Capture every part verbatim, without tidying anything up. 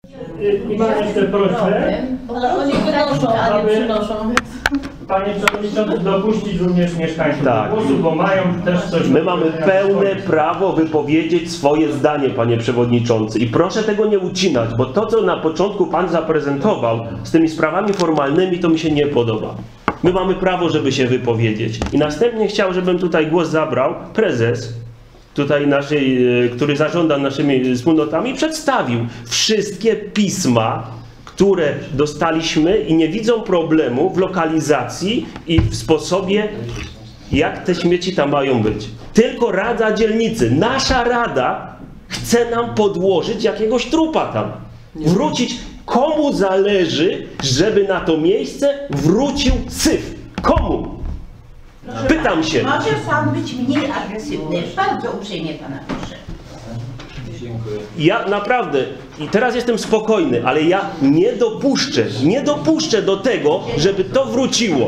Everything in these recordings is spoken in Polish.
I mam jeszcze prośbę, Ale oni wynoszą, a nie przynoszą. Panie Przewodniczący, dopuścić również mieszkańców Tak. do głosu, bo mają też coś... My mamy pełne prawo wypowiedzieć swoje zdanie, panie przewodniczący. I proszę tego nie ucinać, bo to, co na początku pan zaprezentował z tymi sprawami formalnymi, to mi się nie podoba. My mamy prawo, żeby się wypowiedzieć. I następnie chciał, żebym tutaj głos zabrał prezes, tutaj naszej, który zarządza naszymi wspólnotami, przedstawił wszystkie pisma, które dostaliśmy i nie widzą problemu w lokalizacji i w sposobie, jak te śmieci tam mają być. Tylko Rada Dzielnicy, nasza Rada chce nam podłożyć jakiegoś trupa tam. Wrócić, komu zależy, żeby na to miejsce wrócił syf? Komu? Proszę Pytam pana, się. Może pan być mniej agresywny? Bardzo uprzejmie pana proszę. Dziękuję. Ja naprawdę, i teraz jestem spokojny, ale ja nie dopuszczę, nie dopuszczę do tego, żeby to wróciło.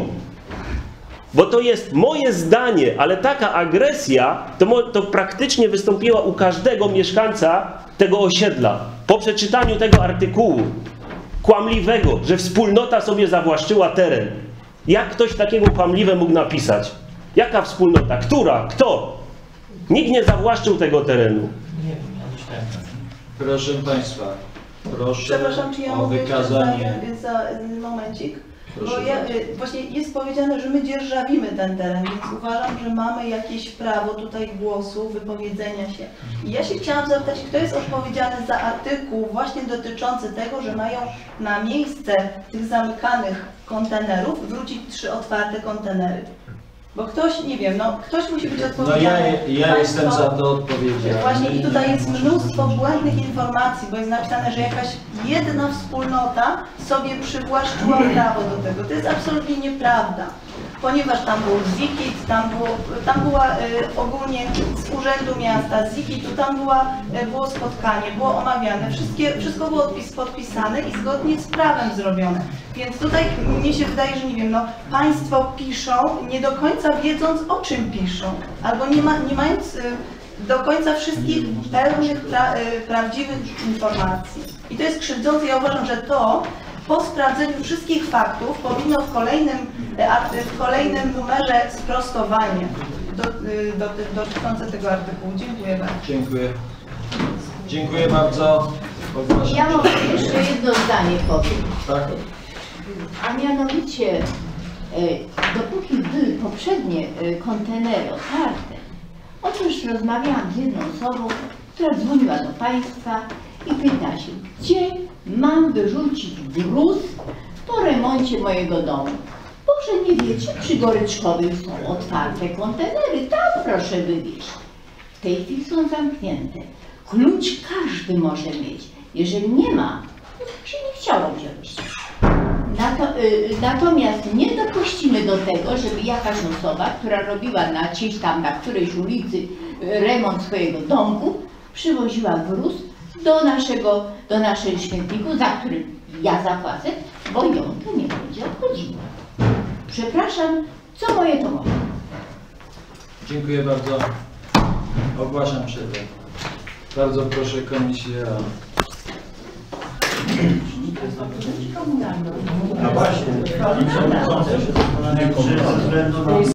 Bo to jest moje zdanie, ale taka agresja, to, mo- to praktycznie wystąpiła u każdego mieszkańca tego osiedla. Po przeczytaniu tego artykułu kłamliwego, że wspólnota sobie zawłaszczyła teren. Jak ktoś takiego kłamliwe mógł napisać? Jaka wspólnota? Która? Kto? Nikt nie zawłaszczył tego terenu. Proszę Państwa, proszę Przepraszam, czy ja o mogę jeszcze wykazanie. za, za momencik? Proszę Bo ja, bardzo. y, właśnie jest powiedziane, że my dzierżawimy ten teren, więc uważam, że mamy jakieś prawo tutaj głosu, wypowiedzenia się. I ja się chciałam zapytać, kto jest odpowiedzialny za artykuł właśnie dotyczący tego, że mają na miejsce tych zamykanych kontenerów wrócić trzy otwarte kontenery. Bo ktoś, nie wiem, no ktoś musi być No odpowiedzialny. ja, ja Państwo- jestem za to odpowiedzialny. Właśnie i tutaj jest mnóstwo błędnych informacji, bo jest napisane, że jakaś jedna wspólnota sobie przywłaszczyła prawo do tego. To jest absolutnie nieprawda, ponieważ tam był Zikit, tam, było, tam była y, ogólnie z Urzędu Miasta, z Zikitu, tam była, y, było spotkanie, było omawiane, wszystkie, wszystko było odpis, podpisane i zgodnie z prawem zrobione. Więc tutaj mnie się wydaje, że nie wiem, no państwo piszą, nie do końca wiedząc, o czym piszą, albo nie, ma, nie mając y, do końca wszystkich pełnych, pra, y, prawdziwych informacji. I to jest krzywdzące. Ja uważam, że to po sprawdzeniu wszystkich faktów powinno w kolejnym, y, art- w kolejnym numerze sprostowanie do, y, do, dotyczące tego artykułu. Dziękuję bardzo. Dziękuję. Dziękuję bardzo. Ogłaszam Ja mogę przerwę. jeszcze jedno zdanie powiem. Tak? A mianowicie, e, dopóki były poprzednie e, kontenery otwarte, otóż rozmawiałam z jedną osobą, która dzwoniła do Państwa i pyta się, gdzie mam wyrzucić gruz po remoncie mojego domu. Boże, nie wiecie, przy Goryczkowej są otwarte kontenery, tam proszę wywieźć. W tej chwili są zamknięte. Klucz każdy może mieć. Jeżeli nie ma, to się nie chciało wziąć. Nato, y, natomiast nie dopuścimy do tego, żeby jakaś osoba, która robiła na gdzieś tam na którejś ulicy y, remont swojego domku, przywoziła gruz do naszego, do naszego śmietniku, za który ja zapłacę, bo ją to nie będzie obchodziło. Przepraszam, co moje to moje. Dziękuję bardzo. Ogłaszam przerwę. Bardzo proszę komisję o... No właśnie, Panie Przewodniczący, się zastanawiam, czy ze względu na